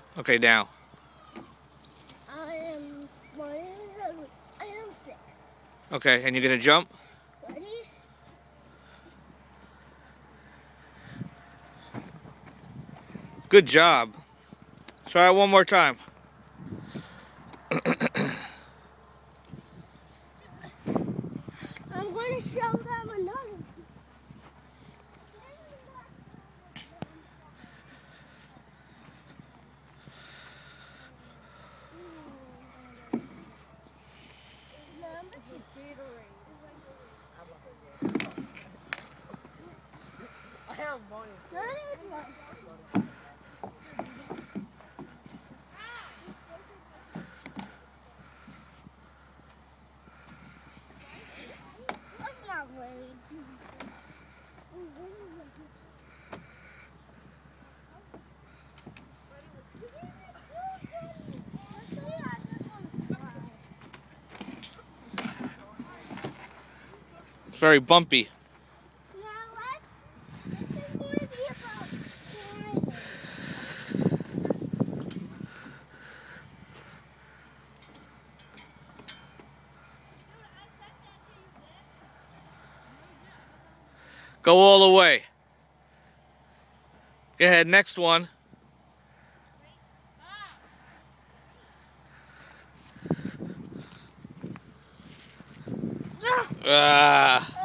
Okay, now. I am 1, I am 6. Okay, and you're gonna jump? Ready? Good job. Try it one more time. I'm going to show them another. I have one. That's not right. It's very bumpy. This is going to be about climbing. Go all the way. Go ahead, next one. Ah.